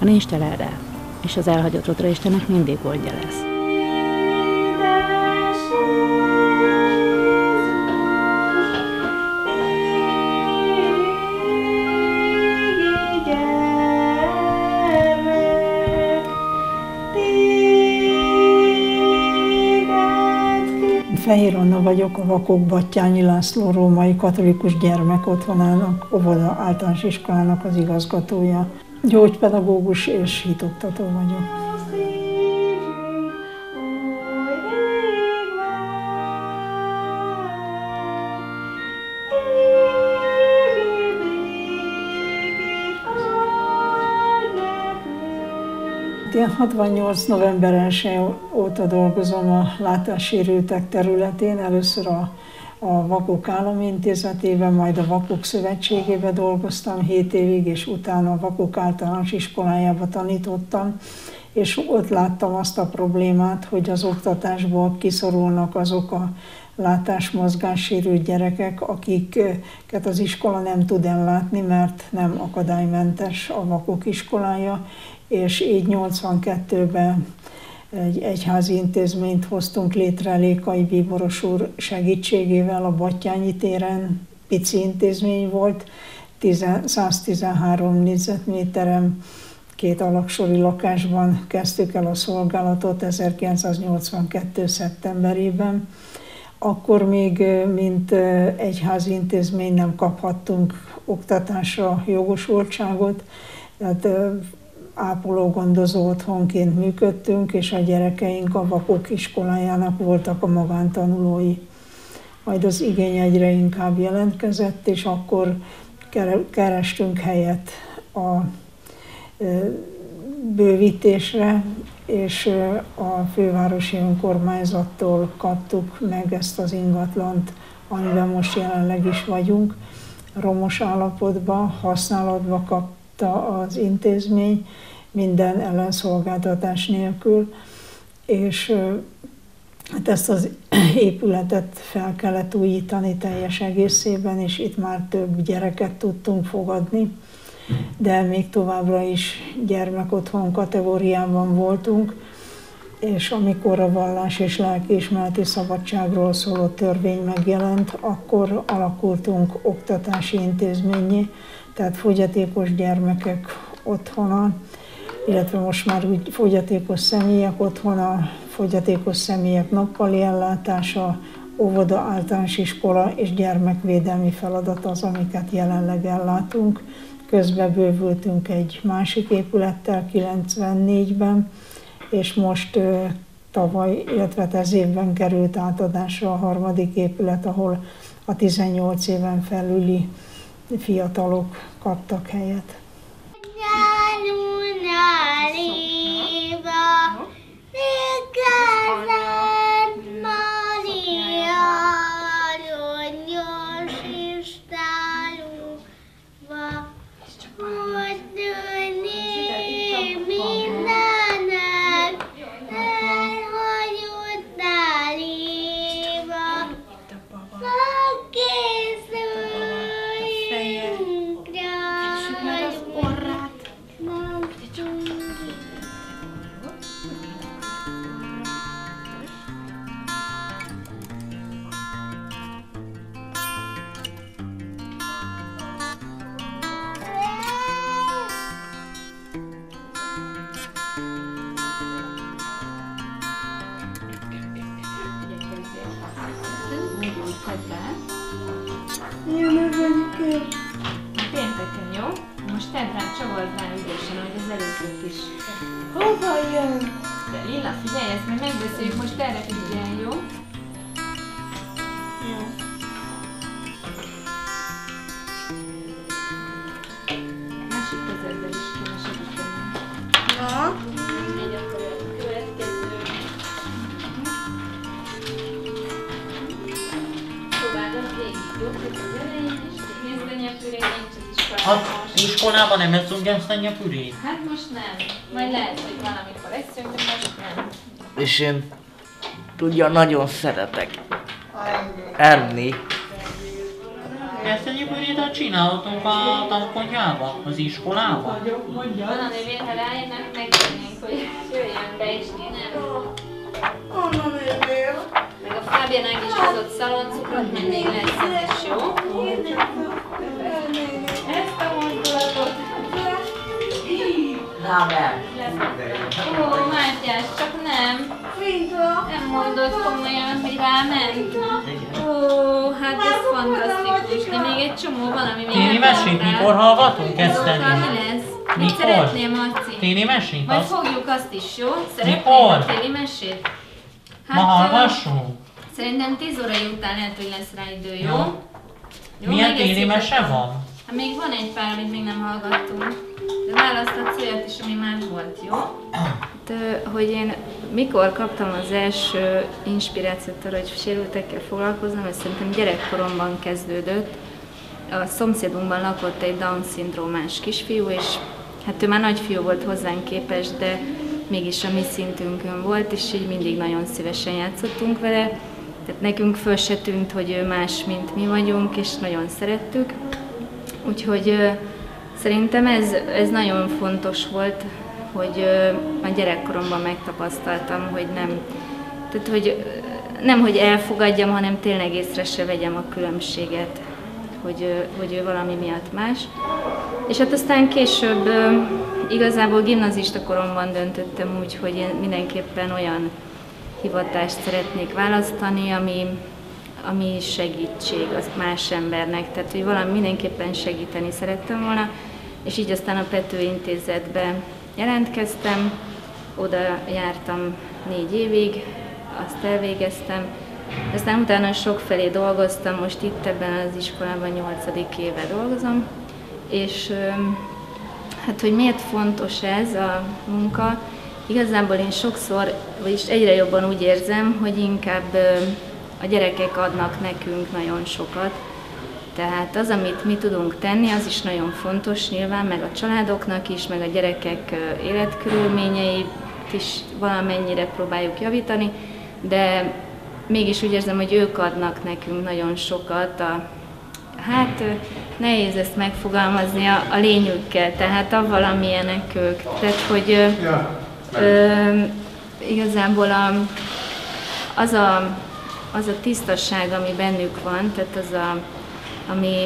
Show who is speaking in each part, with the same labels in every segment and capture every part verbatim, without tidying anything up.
Speaker 1: nincs tel erre, és az elhagyott otraistenek mindig oldja lesz.
Speaker 2: Fehér Anna vagyok, a Vakok Batthyányi László Római Katolikus Gyermekotthonának, óvoda általános iskolának az igazgatója. Gyógypedagógus és hitoktató vagyok. Én hatvannyolc. november elseje óta dolgozom a látássérültek területén, először a, a Vakok Állami Intézetében, majd a Vakok Szövetségében dolgoztam hét évig, és utána a Vakok Általános Iskolájába tanítottam, és ott láttam azt a problémát, hogy az oktatásból kiszorulnak azok a látásmozgássérült gyerekek, akiket az iskola nem tud ellátni, mert nem akadálymentes a Vakok iskolája, és így nyolcvankettőben egy egyházi intézményt hoztunk létre Lékai Bíboros úr segítségével a Batthyányi téren. Pici intézmény volt, száztizenhárom négyzetméteren, két alaksori lakásban kezdtük el a szolgálatot ezerkilencszáznyolcvankettő. szeptemberében. Akkor még, mint egyházi intézmény nem kaphattunk oktatásra jogosultságot, tehát ápoló-gondozó otthonként működtünk, és a gyerekeink a Vakok iskolájának voltak a magántanulói. Majd az igény egyre inkább jelentkezett, és akkor kerestünk helyet a bővítésre, és a fővárosi önkormányzattól kaptuk meg ezt az ingatlant, amiben most jelenleg is vagyunk. Romos állapotban, használatba kapta az intézmény, minden ellenszolgáltatás nélkül, és hát ezt az épületet fel kellett újítani teljes egészében, és itt már több gyereket tudtunk fogadni, de még továbbra is gyermekotthon kategóriában voltunk, és amikor a vallás és lelkiismereti szabadságról szóló törvény megjelent, akkor alakultunk oktatási intézménnyé, tehát fogyatékos gyermekek otthona, illetve most már úgy fogyatékos személyek otthona, fogyatékos személyek nappali ellátása, óvoda, általános iskola és gyermekvédelmi feladat az, amiket jelenleg ellátunk. Közben bővültünk egy másik épülettel kilencvennégyben, és most tavaly, illetve ez évben került átadásra a harmadik épület, ahol a tizennyolc éven felüli fiatalok kaptak helyet.
Speaker 3: Pénteken, jó? Most tedd rá, csavard rá ügyesen, ahogy az előzők is. Hova jön? De Lilla, figyelj, ezt majd megbeszéljük, most erre figyelj, jó? Jó. Másik kezeddel is kéne segíteni. Na? Megy akkor a következő. Próbálod végig, jó? Az elején is, nézd a nyelvűre, nincs az iskolában.
Speaker 4: Hát iskolában nem eszünk gesztenye pürét?
Speaker 3: Hát most nem. Majd lehet, hogy valamikor eszünk, de most nem.
Speaker 5: És én tudja, nagyon szeretek enni.
Speaker 4: Gesztenyi purítat csinálhatunk a tankonyhába, az iskolába.
Speaker 3: Van a nővér, ha rájönnek, megkérnénk, hogy jöjjön be, és ti nem.
Speaker 5: Anna nővér.
Speaker 3: Meg a Fábiánák is hozott szaloncukrot, mindig lesz ez is, jó? Ezt a mozdulatot. Ó, Mátyás, csak nem. Nem mondod komolyan, hogy ráment. Ó, hát ez fantasztikus, de még egy csomó van, ami még
Speaker 4: Téni
Speaker 3: nem
Speaker 4: mesét
Speaker 3: mondtál.
Speaker 4: mikor hallgatunk, Eszteni?
Speaker 3: Szóval mi lesz? Mit
Speaker 4: Mikor?
Speaker 3: szeretnél, Marci?
Speaker 4: Téni mesét?
Speaker 3: Majd
Speaker 4: Az...
Speaker 3: fogjuk azt is, jó? Szeretnél
Speaker 4: Mikor?
Speaker 3: a téli mesét?
Speaker 4: Ma hallgassunk?
Speaker 3: Szerintem tíz órai után lehet, hogy lesz rá idő, jó?
Speaker 4: Jó.
Speaker 3: Jó,
Speaker 4: Milyen
Speaker 3: megesszük
Speaker 4: téli mese
Speaker 3: ezt a-
Speaker 4: van?
Speaker 3: Hát még van egy pár, amit még nem hallgattunk. De választhatsz olyat is, ami már volt, jó?
Speaker 6: Hát, hogy én mikor kaptam az első inspirációt arra, hogy sérültekkel foglalkoznom, ez szerintem gyerekkoromban kezdődött. A szomszédunkban lakott egy Down-szindrómás kisfiú, és hát ő már nagyfiú volt hozzánk képest, de mégis a mi szintünkön volt, és így mindig nagyon szívesen játszottunk vele. Tehát nekünk föl se tűnt, hogy ő más, mint mi vagyunk, és nagyon szerettük. Úgyhogy ö, szerintem ez, ez nagyon fontos volt, hogy ö, a gyerekkoromban megtapasztaltam, hogy nem, tehát, hogy ö, nem, hogy elfogadjam, hanem tényleg észre se vegyem a különbséget, hogy, ö, hogy ő valami miatt más. És hát aztán később ö, igazából gimnazista koromban döntöttem úgy, hogy én mindenképpen olyan hivatást szeretnék választani, ami, ami segítség az más embernek, tehát hogy valami mindenképpen segíteni szerettem volna, és így aztán a Pető Intézetbe jelentkeztem, oda jártam négy évig, azt elvégeztem, aztán utána sokfelé dolgoztam, most itt ebben az iskolában nyolcadik éve dolgozom, és hát hogy miért fontos ez a munka, igazából én sokszor, vagyis egyre jobban úgy érzem, hogy inkább a gyerekek adnak nekünk nagyon sokat. Tehát az, amit mi tudunk tenni, az is nagyon fontos nyilván, meg a családoknak is, meg a gyerekek életkörülményeit is valamennyire próbáljuk javítani, de mégis úgy érzem, hogy ők adnak nekünk nagyon sokat. A, hát nehéz ezt megfogalmazni a, a lényükkel, tehát avval, amilyenek ők. Tehát, hogy ja. Ö, igazából a, az, a, az a tisztaság, ami bennük van, tehát az a, ami,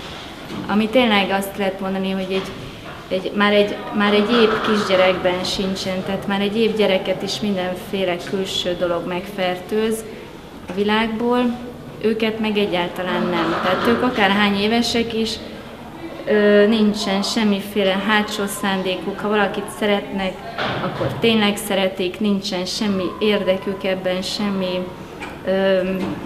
Speaker 6: ami tényleg azt lehet mondani, hogy egy, egy, már, egy, már egy épp kisgyerekben sincsen, tehát már egy épp gyereket is mindenféle külső dolog megfertőz a világból, őket meg egyáltalán nem. Tehát ők akárhány évesek is, Ö, nincsen semmiféle hátsó szándékuk, ha valakit szeretnek, akkor tényleg szeretik, nincsen semmi érdekük ebben, semmi ö,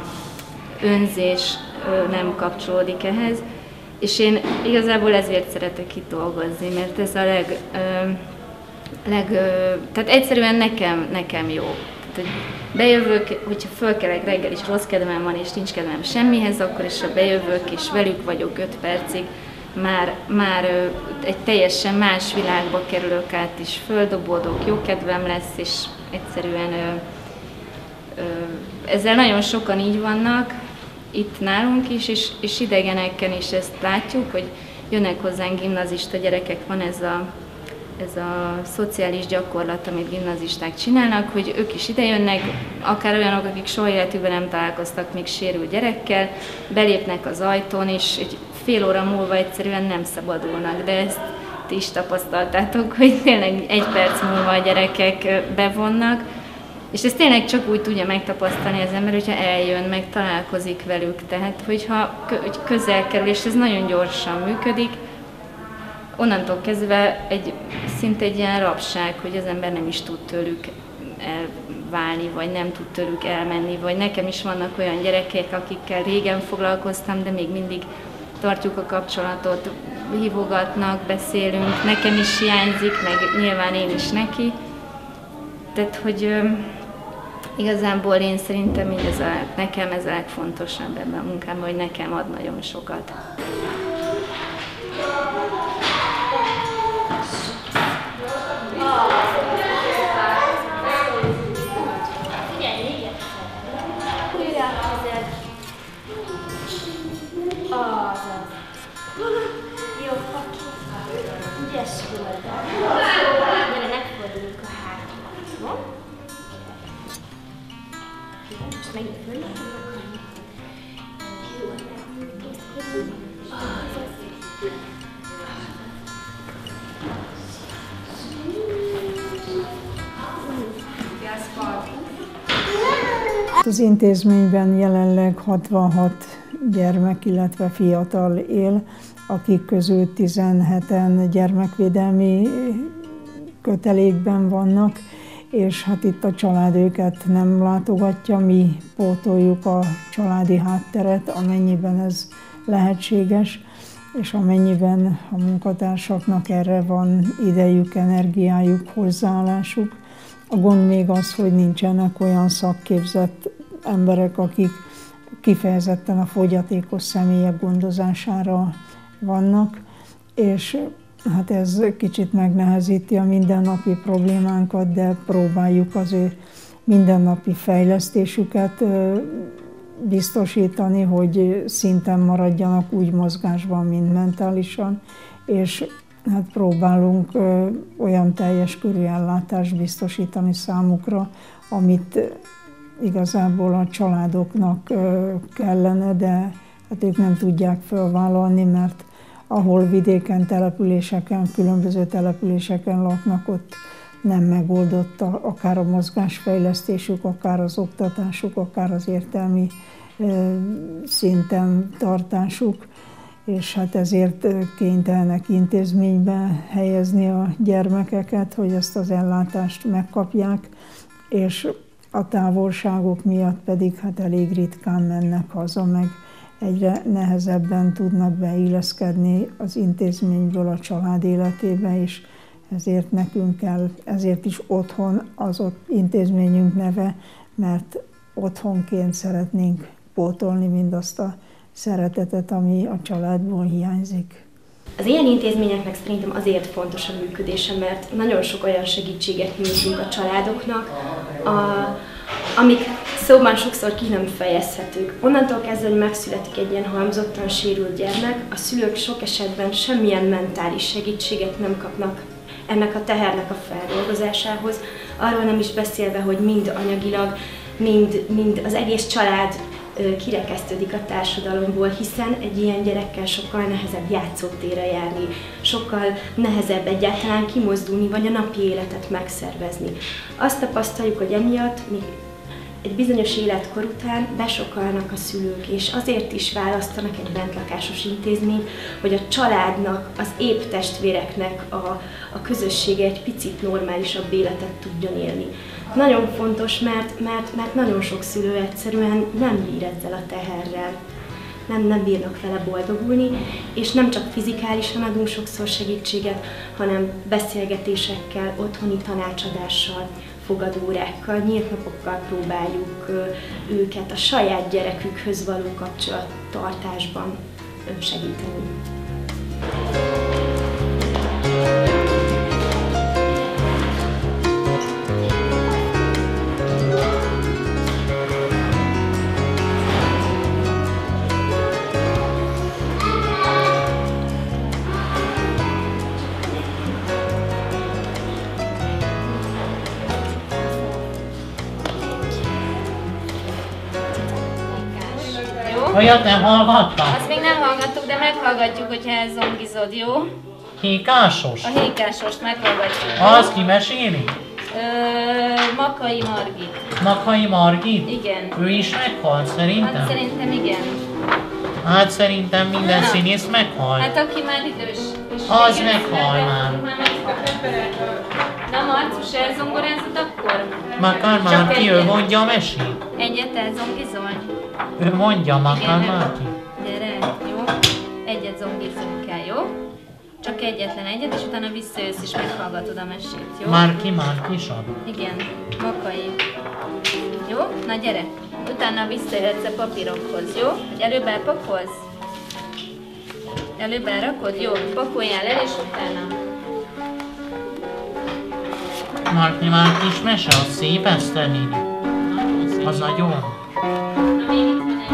Speaker 6: önzés ö, nem kapcsolódik ehhez. És én igazából ezért szeretek itt dolgozni, mert ez a leg, ö, leg ö, tehát egyszerűen nekem, nekem jó. Tehát, hogy bejövök, hogyha fölkelek reggel és rossz kedvem van, és nincs kedvem semmihez, akkor is ha bejövök, és velük vagyok öt percig, Már, már ö, egy teljesen más világba kerülök át, és földobódok, jó kedvem lesz, és egyszerűen ö, ö, ezzel nagyon sokan így vannak, itt nálunk is, és, és idegeneken is ezt látjuk, hogy jönnek hozzánk gimnazista gyerekek, van ez a, ez a szociális gyakorlat, amit gimnazisták csinálnak, hogy ők is idejönnek, akár olyanok, akik soha életükben nem találkoztak még sérült gyerekkel, belépnek az ajtón, és egy fél óra múlva egyszerűen nem szabadulnak, de ezt ti is tapasztaltátok, hogy tényleg egy perc múlva a gyerekek bevonnak, és ezt tényleg csak úgy tudja megtapasztalni az ember, hogyha eljön, meg találkozik velük, tehát hogyha közel kerül, és ez nagyon gyorsan működik, onnantól kezdve egy, szinte egy ilyen rabság, hogy az ember nem is tud tőlük elválni, vagy nem tud tőlük elmenni, vagy nekem is vannak olyan gyerekek, akikkel régen foglalkoztam, de még mindig tartjuk a kapcsolatot, hívogatnak, beszélünk, nekem is hiányzik, meg nyilván én is neki. Tehát, hogy ö, igazából én szerintem mindez a, nekem ez a legfontosabb ebben a munkában, hogy nekem ad nagyon sokat.
Speaker 3: Az
Speaker 2: Az intézményben jelenleg hatvanhat gyermek, illetve fiatal él, akik közül tizenheten gyermekvédelmi kötelékben vannak, és hát itt a család őket nem látogatja, mi pótoljuk a családi hátteret, amennyiben ez lehetséges, és amennyiben a munkatársaknak erre van idejük, energiájuk, hozzáállásuk. A gond még az, hogy nincsenek olyan szakképzett emberek, akik kifejezetten a fogyatékos személyek gondozására vannak, és hát ez kicsit megnehezíti a mindennapi problémánkat, de próbáljuk az ő mindennapi fejlesztésüket biztosítani, hogy szinten maradjanak úgy mozgásban, mint mentálisan, és hát próbálunk olyan teljes körű ellátást biztosítani számukra, amit igazából a családoknak kellene, de hát ők nem tudják felvállalni, mert ahol vidéken, településeken, különböző településeken laknak, ott nem megoldott akár a mozgásfejlesztésük, akár az oktatásuk, akár az értelmi szinten tartásuk, és hát ezért kénytelenek intézménybe helyezni a gyermekeket, hogy ezt az ellátást megkapják, és a távolságok miatt pedig hát elég ritkán mennek haza, meg egyre nehezebben tudnak beilleszkedni az intézményből a család életébe is, ezért nekünk kell, ezért is otthon az ott intézményünk neve, mert otthonként szeretnénk pótolni mindazt a szeretetet, ami a családból hiányzik.
Speaker 7: Az ilyen intézményeknek szerintem azért fontos a működése, mert nagyon sok olyan segítséget nyújtunk a családoknak, a, amik szóban sokszor ki nem fejezhetők. Onnantól kezdve, hogy megszületik egy ilyen halmozottan sérült gyermek, a szülők sok esetben semmilyen mentális segítséget nem kapnak ennek a tehernek a feldolgozásához, arról nem is beszélve, hogy mind anyagilag, mind, mind az egész család kirekesztődik a társadalomból, hiszen egy ilyen gyerekkel sokkal nehezebb játszótérre járni, sokkal nehezebb egyáltalán kimozdulni, vagy a napi életet megszervezni. Azt tapasztaljuk, hogy emiatt még egy bizonyos életkor után besokalnak a szülők, és azért is választanak egy bentlakásos intézményt, hogy a családnak, az épp testvéreknek a, a közössége egy picit normálisabb életet tudjon élni. Nagyon fontos, mert, mert, mert nagyon sok szülő egyszerűen nem bír ezzel a teherrel, nem, nem bírnak vele boldogulni, és nem csak fizikálisan adunk sokszor segítséget, hanem beszélgetésekkel, otthoni tanácsadással, fogadóórákkal, nyílt napokkal próbáljuk őket a saját gyerekükhöz való kapcsolattartásban segíteni.
Speaker 4: Olyat nem hallgattam?
Speaker 3: Azt még nem hallgattuk, de meghallgatjuk, hogyha ez zongizod, jó?
Speaker 4: Hékásos?
Speaker 3: A hékásost meghallgatjuk.
Speaker 4: Az ki meséli?
Speaker 3: Ö, Makai Margit.
Speaker 4: Makai Margit?
Speaker 3: Igen.
Speaker 4: Ő is meghalt szerintem?
Speaker 3: Hát szerintem igen.
Speaker 4: Hát szerintem minden színész meghal.
Speaker 3: Hát aki már idős. És
Speaker 4: Az
Speaker 3: igen,
Speaker 4: meghal már.
Speaker 3: Na Marcus, elzongorázott akkor?
Speaker 4: Makar Márki, ő mondja a mesét?
Speaker 3: Egyet elzongizol?
Speaker 4: Ő mondja, Makar
Speaker 3: Igen,
Speaker 4: Márki.
Speaker 3: Gyere, jó? Egyet zongizunk el, jó? Csak egyetlen egyet, és utána visszajössz és meghallgatod a mesét, jó?
Speaker 4: Márki, Márki sad.
Speaker 3: Igen, Makai. Jó? Na gyere! Utána visszajöhetsz a papírokhoz, jó? Hogy előbb elpakolsz? Előbb elrakod? Jó, pakoljál el, és utána.
Speaker 4: Márki, Márki is mese, az szép Eszter. Az nagyon.
Speaker 3: Na még itt van egy.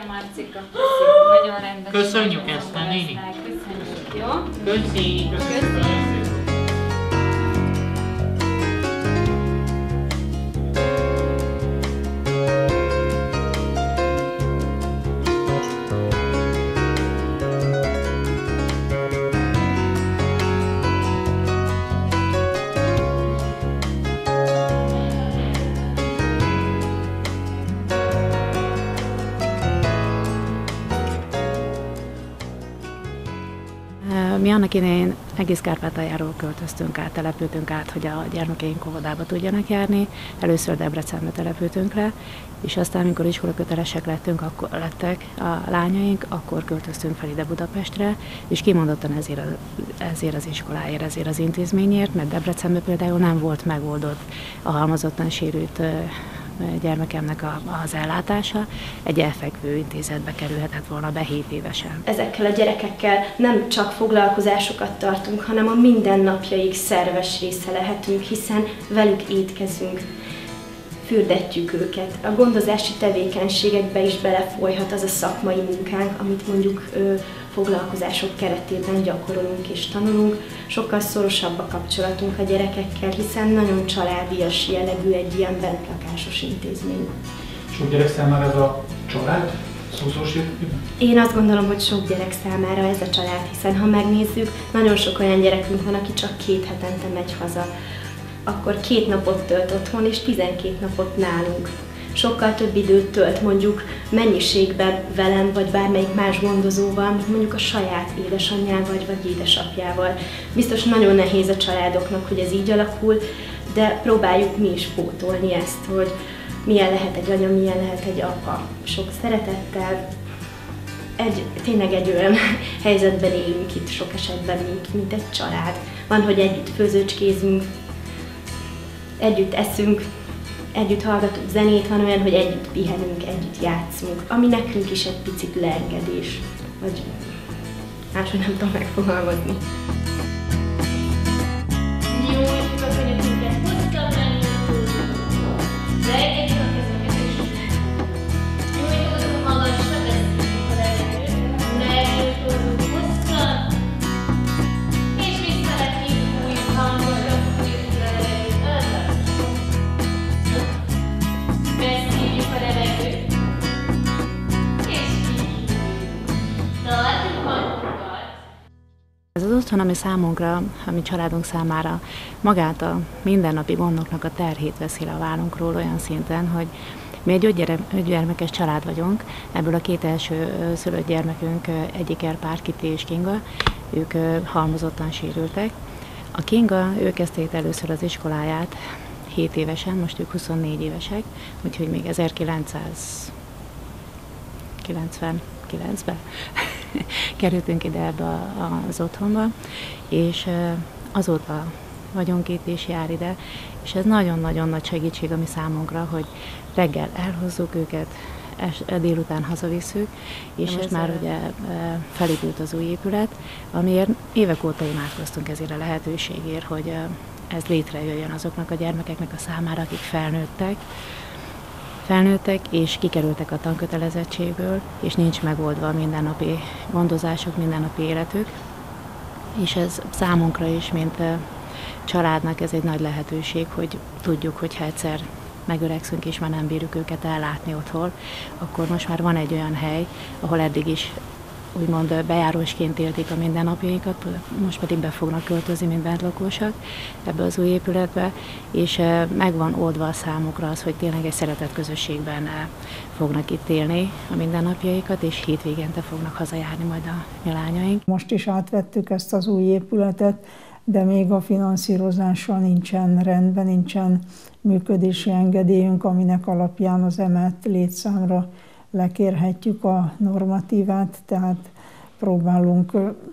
Speaker 3: Marcika. Köszi. Nagyon rendes.
Speaker 4: Köszönjük ezt, a néni.
Speaker 3: Köszönjük, jó?
Speaker 4: Köszi.
Speaker 3: Köszi.
Speaker 1: Mi annak idején egész Kárpátaljáról költöztünk át, települtünk át, hogy a gyermekeink óvodába tudjanak járni. Először Debrecenbe települtünk le, és aztán, amikor iskolakötelesek lettünk, akkor lettek a lányaink, akkor költöztünk fel ide Budapestre, és kimondottan ezért, a, ezért az iskoláért, ezért az intézményért, mert Debrecenben például nem volt megoldott a halmozottan sérült gyermekemnek a, az ellátása, egy elfekvő intézetbe kerülhetett volna be hét évesen.
Speaker 7: Ezekkel a gyerekekkel nem csak foglalkozásokat tartunk, hanem a mindennapjaik szerves része lehetünk, hiszen velük étkezünk, fürdetjük őket. A gondozási tevékenységekbe is belefolyhat az a szakmai munkánk, amit mondjuk ö, foglalkozások keretében gyakorolunk és tanulunk. Sokkal szorosabb a kapcsolatunk a gyerekekkel, hiszen nagyon családias jellegű egy ilyen bentlakásos intézmény.
Speaker 8: Sok gyerek számára ez a család? Szószós értelemben?
Speaker 7: Én azt gondolom, hogy sok gyerek számára ez a család, hiszen ha megnézzük, nagyon sok olyan gyerekünk van, aki csak két hetente megy haza. Akkor két napot tölt otthon, és tizenkét napot nálunk. Sokkal több időt tölt mondjuk mennyiségben velem, vagy bármelyik más gondozóval, mint mondjuk a saját édesanyjával, vagy édesapjával. Biztos nagyon nehéz a családoknak, hogy ez így alakul, de próbáljuk mi is pótolni ezt, hogy milyen lehet egy anya, milyen lehet egy apa. Sok szeretettel, egy, tényleg egy olyan helyzetben élünk itt sok esetben, mint, mint egy család. Van, hogy együtt főzőcskézünk, együtt eszünk, együtt hallgatunk zenét, van olyan, hogy együtt pihenünk, együtt játszunk, ami nekünk is egy picit leengedés, vagy máshogy nem tudom megfogalmazni.
Speaker 3: Jó, hogy a könyökünket hoztam, rejtjük a kezünket és nyújtózunk magasra, veszünk a levegőt, lenyújtózunk hosszan, és visszavetjük új hangosan, fújjuk a levegőt, beszívjuk a levegőt, és kívüljük. Tartjuk magunkat.
Speaker 1: Ez az otthon, ami számunkra, ami családunk számára magát a mindennapi gondoknak a terhét veszi le a vállunkról olyan szinten, hogy mi egy öt gyermekes család vagyunk, ebből a két első szülött gyermekünk egyik Erpár, Kiti és Kinga, ők halmozottan sérültek. A Kinga, ő kezdte itt először az iskoláját hét évesen, most ők huszonnégy évesek, úgyhogy még ezerkilencszázkilencvenkilencben kerültünk ide ebbe az otthonba, és azóta vagyunk itt és jár ide, és ez nagyon-nagyon nagy segítség a mi számunkra, hogy reggel elhozzuk őket, délután hazavisszük, és most már ugye felépült az új épület, amiért évek óta imádkoztunk ezért a lehetőségért, hogy ez létrejöjjön azoknak a gyermekeknek a számára, akik felnőttek, felnőttek és kikerültek a tankötelezettségből, és nincs megoldva a mindennapi gondozásuk, mindennapi életük. És ez számunkra is, mint családnak ez egy nagy lehetőség, hogy tudjuk, hogy ha egyszer megöregszünk és már nem bírjuk őket ellátni otthon, akkor most már van egy olyan hely, ahol eddig is úgymond bejárósként élték a mindennapjaikat, most pedig be fognak költözni, mint bentlakósak ebbe az új épületbe, és meg van oldva a számukra az, hogy tényleg egy szeretett közösségben fognak itt élni a mindennapjaikat, és hétvégente fognak hazajárni majd a mi lányaink.
Speaker 2: Most is átvettük ezt az új épületet, de még a finanszírozással nincsen rendben, nincsen működési engedélyünk, aminek alapján az emelt létszámra lekérhetjük a normatívát, tehát próbálunk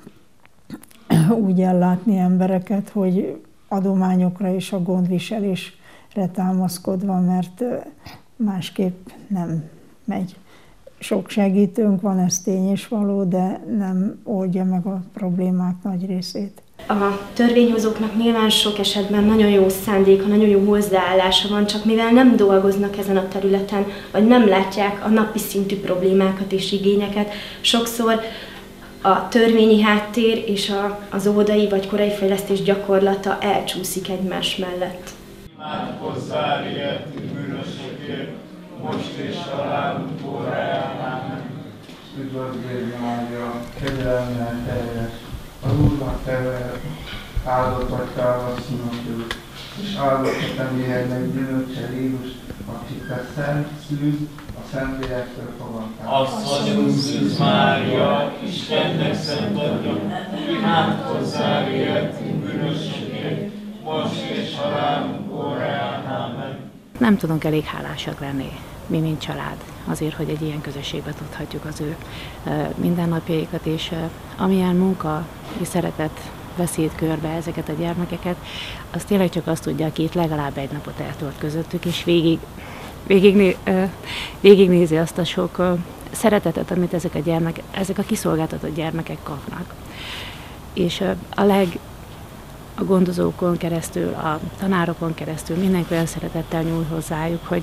Speaker 2: úgy ellátni embereket, hogy adományokra és a gondviselésre támaszkodva, mert másképp nem megy. Sok segítőnk van, ez tény és való, de nem oldja meg a problémák nagy részét.
Speaker 7: A törvényhozóknak nyilván sok esetben nagyon jó szándéka, nagyon jó hozzáállása van, csak mivel nem dolgoznak ezen a területen, vagy nem látják a napi szintű problémákat és igényeket, sokszor a törvényi háttér és a, az óvodai vagy korai fejlesztés gyakorlata elcsúszik egymás mellett.
Speaker 9: Imádkozzál értünk bűnösökért, most és halálunk óráján.
Speaker 10: Üdvözlégy Mária, kegyelemmel teljes, az Úrnak te veled, áldott vagy te a színok között, és áldott a te méhelynek gyümölcse Jézus, akit te szent szűz, a Szentlélektől fogadtál.
Speaker 9: Asszonyunk Szűz Mária, Istennek szent adja, imádkozzál értünk bűnösökért, most és halálunk óráján. Amen.
Speaker 1: Nem tudunk elég hálásak lenni, mi mint család, azért, hogy egy ilyen közösségbe tudhatjuk az ő mindennapjaikat, és amilyen munka és szeretet veszi körbe ezeket a gyermekeket, az tényleg csak azt tudja, aki itt legalább egy napot eltölt közöttük, és végig, végig, végignézi azt a sok szeretetet, amit ezek a, gyermek, ezek a kiszolgáltatott gyermekek kapnak. És a leg a gondozókon keresztül, a tanárokon keresztül mindenki olyan szeretettel nyúl hozzájuk, hogy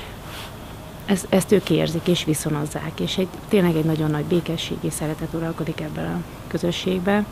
Speaker 1: ezt, ezt ők érzik és viszonozzák, és egy, tényleg egy nagyon nagy békesség és szeretet uralkodik ebben a közösségben.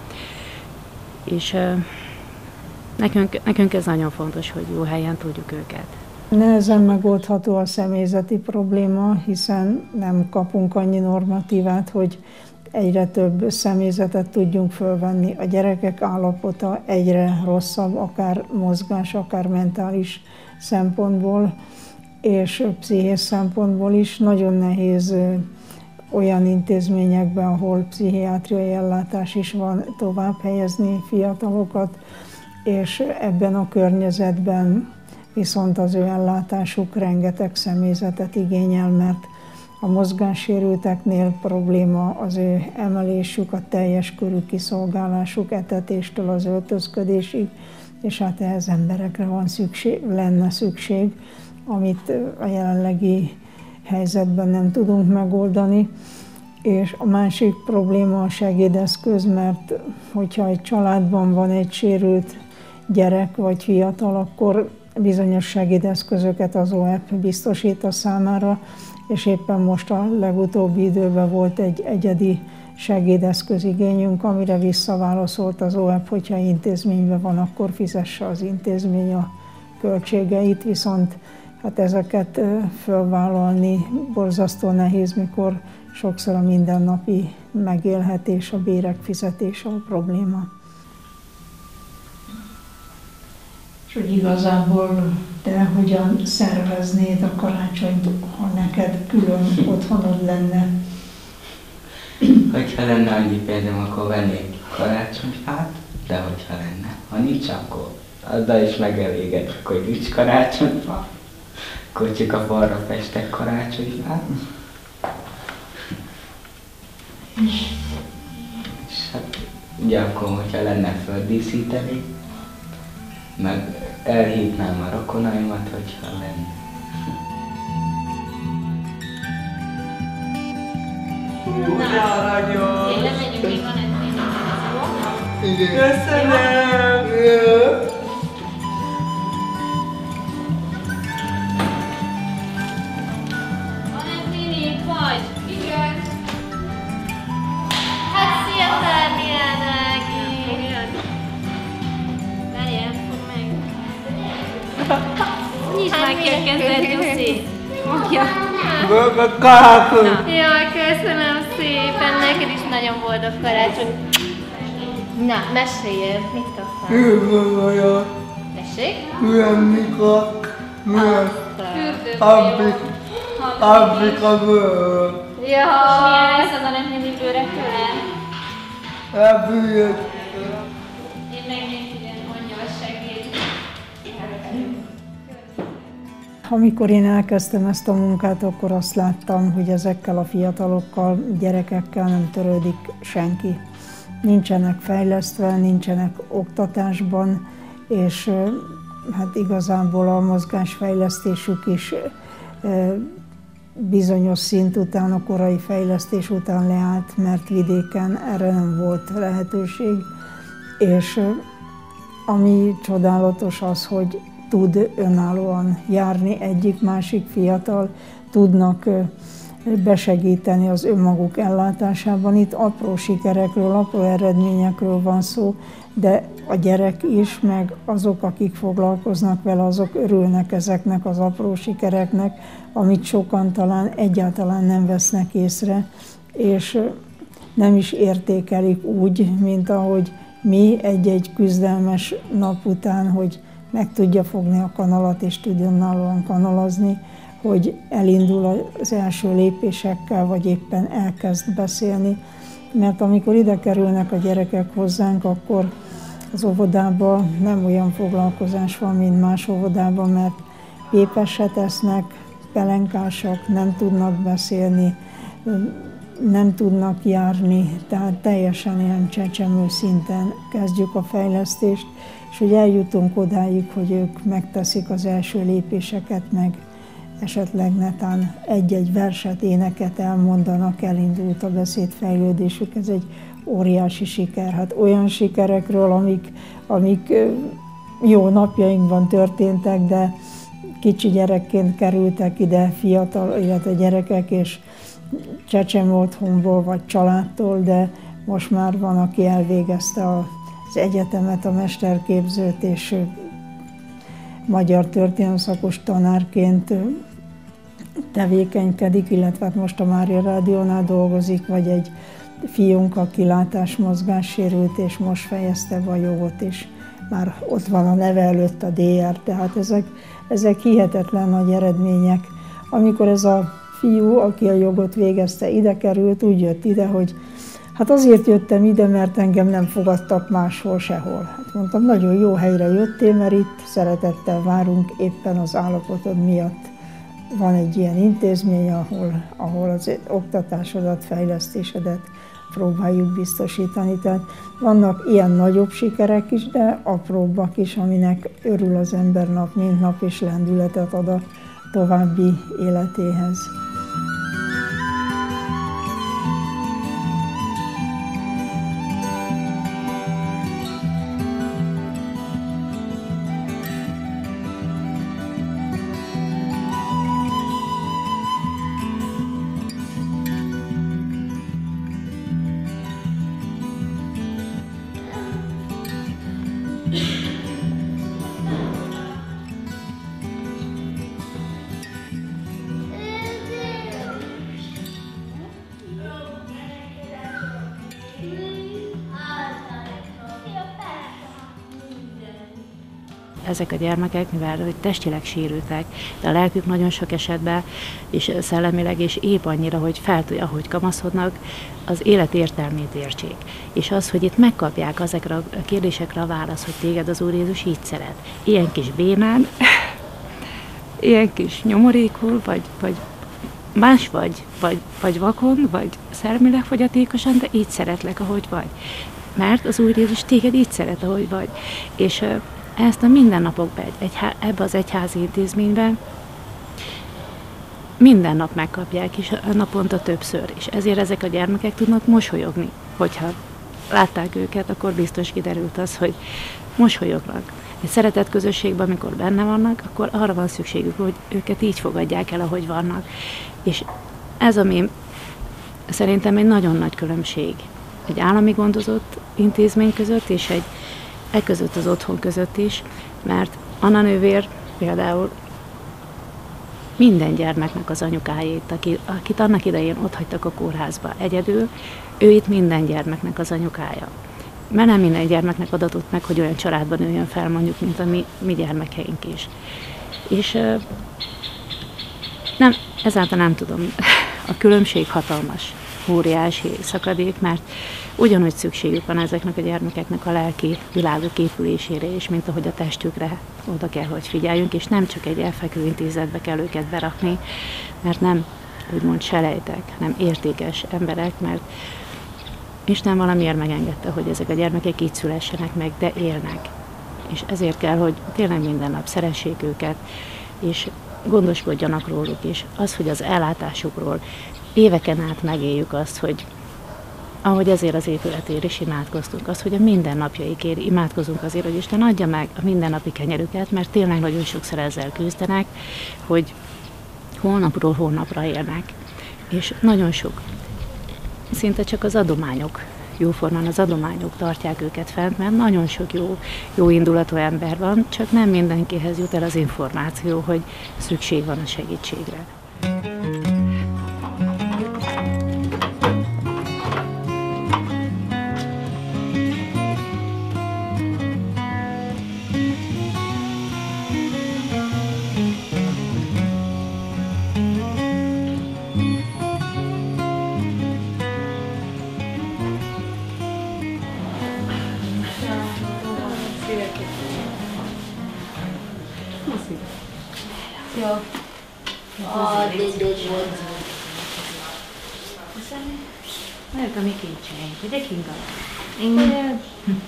Speaker 1: És uh, nekünk, nekünk ez nagyon fontos, hogy jó helyen tudjuk őket.
Speaker 2: Nehezen megoldható a személyzeti probléma, hiszen nem kapunk annyi normatívát, hogy egyre több személyzetet tudjunk fölvenni. A gyerekek állapota egyre rosszabb, akár mozgás, akár mentális szempontból, és pszichés szempontból is. Nagyon nehéz olyan intézményekben, ahol pszichiátriai ellátás is van, tovább helyezni fiatalokat, és ebben a környezetben viszont az ő ellátásuk rengeteg személyzetet igényel, mert a mozgássérülteknél probléma az ő emelésük, a teljes körű kiszolgálásuk etetéstől az öltözködésig, és hát ehhez emberekre van szükség, lenne szükség, amit a jelenlegi helyzetben nem tudunk megoldani. És a másik probléma a segédeszköz, mert hogyha egy családban van egy sérült gyerek vagy fiatal, akkor bizonyos segédeszközöket az o e pé biztosít a számára, és éppen most a legutóbbi időben volt egy egyedi segédeszközigényünk, amire visszaválaszolt az o e pé, hogyha intézményben van, akkor fizesse az intézmény a költségeit, viszont hát ezeket fölvállalni borzasztó nehéz, mikor sokszor a mindennapi megélhetés, a bérek fizetése a probléma. És hogy igazából te hogyan szerveznéd a karácsonyt, ha neked külön otthonod lenne?
Speaker 11: Hogyha lenne annyi pénzem, akkor vennék karácsonyfát, de hogyha lenne. Ha nincs, akkor azzal is megelégedek, hogy nincs karácsonyfa. Akkor csak a falra festek karácsonyfát. És hát ugye akkor, hogyha lenne földdíszíteni, meg elhívnám a rokonaimat, hogyha lenne.
Speaker 3: Na, én lemegyünk, még van egy néni.
Speaker 5: Köszönöm!
Speaker 3: Van egy néni, itt vagy? Igen. Hát szia, Tárnián Ági! Várjál, fogd meg. Nyisd meg ki a kezed, Jussi! Mondja.
Speaker 5: Karácsony!
Speaker 3: Jaj, köszönöm szépen, neked is nagyon boldog karácsony. Na, meséljél, mit kaptál?
Speaker 5: Üdvözlő vagyok!
Speaker 3: Tessék?
Speaker 5: Milyen mikor? Milyen?
Speaker 3: Fürdőgolyó.
Speaker 5: Abbik a bőr!
Speaker 3: Jaj! Milyen lesz az a néni bőre tőle?
Speaker 5: Elbűjött!
Speaker 3: Én megnézem, igen, mondja a segéd.
Speaker 2: Amikor én elkezdtem ezt a munkát, akkor azt láttam, hogy ezekkel a fiatalokkal, gyerekekkel nem törődik senki. Nincsenek fejlesztve, nincsenek oktatásban, és hát igazából a mozgásfejlesztésük is bizonyos szint után, a korai fejlesztés után leállt, mert vidéken erre nem volt lehetőség. és ami csodálatos az, hogy tud önállóan járni egyik-másik fiatal, tudnak besegíteni az önmaguk ellátásában. Itt apró sikerekről, apró eredményekről van szó, de a gyerek is, meg azok, akik foglalkoznak vele, azok örülnek ezeknek az apró sikereknek, amit sokan talán egyáltalán nem vesznek észre, és nem is értékelik úgy, mint ahogy mi egy-egy küzdelmes nap után, hogy meg tudja fogni a kanalat és tudjon önállóan kanalazni, hogy elindul az első lépésekkel, vagy éppen elkezd beszélni. Mert amikor ide kerülnek a gyerekek hozzánk, akkor az óvodában nem olyan foglalkozás van, mint más óvodában, mert pépeset esznek, pelenkásak, nem tudnak beszélni, nem tudnak járni, tehát teljesen ilyen csecsemő szinten kezdjük a fejlesztést, és hogy eljutunk odáig, hogy ők megteszik az első lépéseket, meg esetleg netán egy-egy verset, éneket elmondanak, elindult a beszédfejlődésük, ez egy óriási siker. Hát olyan sikerekről, amik, amik jó napjainkban történtek, de kicsi gyerekként kerültek ide fiatal, illetve gyerekek, és csecsemő otthonból vagy családtól, de most már van, aki elvégezte az egyetemet, a mesterképzőt, és magyar történelemszakos tanárként tevékenykedik, illetve most a Mária Rádiónál dolgozik, vagy egy fiunk, aki látásmozgássérült, és most fejezte be a jogot, és már ott van a neve előtt a dé er, tehát ezek, ezek hihetetlen nagy eredmények. Amikor ez a fiú, aki a jogot végezte, ide került, úgy jött ide, hogy hát azért jöttem ide, mert engem nem fogadtak máshol sehol. Hát mondtam, nagyon jó helyre jöttél, mert itt szeretettel várunk, éppen az állapotod miatt van egy ilyen intézmény, ahol, ahol az oktatásodat, fejlesztésedet próbáljuk biztosítani. Tehát vannak ilyen nagyobb sikerek is, de apróbbak is, aminek örül az ember nap, mint nap, és lendületet ad a további életéhez.
Speaker 1: Ezek a gyermekek, mivel hogy testileg sérültek, de a lelkük nagyon sok esetben, és szellemileg, és épp annyira, hogy fel tudja, ahogy kamaszodnak, az élet értelmét értsék. És az, hogy itt megkapják ezekre a kérdésekre a választ, hogy téged az Úr Jézus így szeret. Ilyen kis bénán, ilyen kis nyomorékul, vagy, vagy más vagy, vagy, vagy vakon, vagy szellemileg fogyatékosan, de így szeretlek, ahogy vagy. Mert az Úr Jézus téged így szeret, ahogy vagy. És ezt a mindennapokban, egy, egy, ebbe az egyházi intézményben minden nap megkapják, és naponta többször. És ezért ezek a gyermekek tudnak mosolyogni. Hogyha látták őket, akkor biztos kiderült az, hogy mosolyognak. Egy szeretett közösségben, amikor benne vannak, akkor arra van szükségük, hogy őket így fogadják el, ahogy vannak. És ez, ami szerintem egy nagyon nagy különbség egy állami gondozott intézmény között, és egy e között az otthon között is, mert Anna nővér például minden gyermeknek az anyukáját, akit annak idején otthagytak a kórházba egyedül, ő itt minden gyermeknek az anyukája. Mert nem minden gyermeknek adatott meg, hogy olyan családban nőjön fel, mondjuk, mint a mi, mi gyermekeink is. És nem, ezáltal nem tudom, a különbség hatalmas, óriási szakadék, mert ugyanúgy szükségük van ezeknek a gyermekeknek a lelki világok épülésére is, mint ahogy a testükre oda kell, hogy figyeljünk, és nem csak egy elfekvő intézetbe kell őket berakni, mert nem úgymond selejtek, hanem értékes emberek, mert Isten valamiért megengedte, hogy ezek a gyermekek így szülessenek meg, de élnek. És ezért kell, hogy tényleg minden nap szeressék őket, és gondoskodjanak róluk, és az, hogy az ellátásukról éveken át megéljük azt, hogy ahogy ezért az épületért is imádkoztunk, az, hogy a mindennapjaikért imádkozunk azért, hogy Isten adja meg a mindennapi kenyerüket, mert tényleg nagyon sokszor ezzel küzdenek, hogy holnapról holnapra élnek. És nagyon sok, szinte csak az adományok, jóformán az adományok tartják őket fent, mert nagyon sok jó, jó indulatú ember van, csak nem mindenkihez jut el az információ, hogy szükség van a segítségre.
Speaker 3: Jó. A dédéd.
Speaker 1: Mert a mi kincseink, ugye Kinga?
Speaker 3: Igen.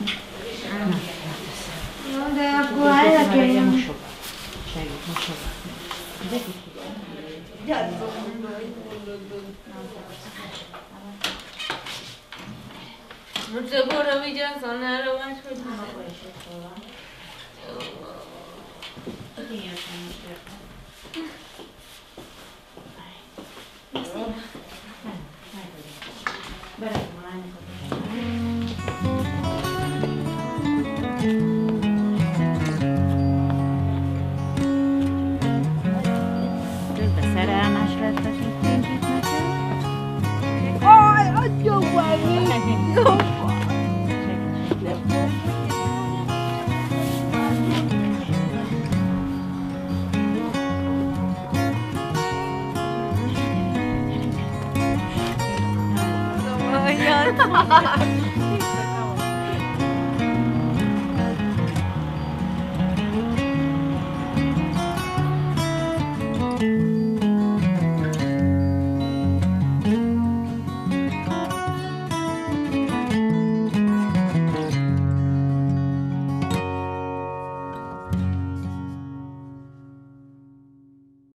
Speaker 3: Jó, de akkor elkezdjem.
Speaker 1: Mosogat. Segít mosogatni. Ugye
Speaker 3: Most akkor a vigyázzon erre, vagy hogy nem?
Speaker 1: Közben szerelmes lettek itt kicsit nekünk.
Speaker 3: Aj, adjon valami! Jó! Olyan!